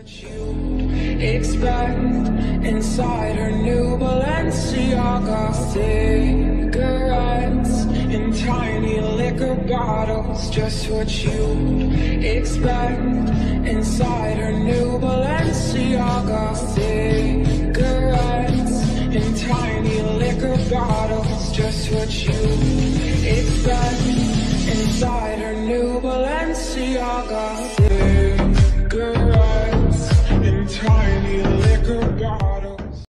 you'd expect inside her new Balenciaga. Cigarettes in tiny liquor bottles, just what you'd expect inside her new Balenciaga. Cigarettes in tiny liquor bottles, just what you'd expect inside her new Balenciaga.